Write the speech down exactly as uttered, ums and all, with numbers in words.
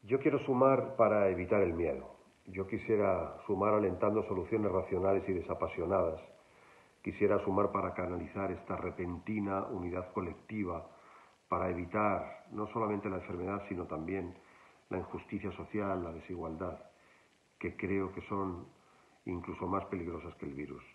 Yo quiero sumar para evitar el miedo. Yo quisiera sumar alentando soluciones racionales y desapasionadas. Quisiera sumar para canalizar esta repentina unidad colectiva, para evitar no solamente la enfermedad, sino también la injusticia social, la desigualdad, que creo que son incluso más peligrosas que el virus.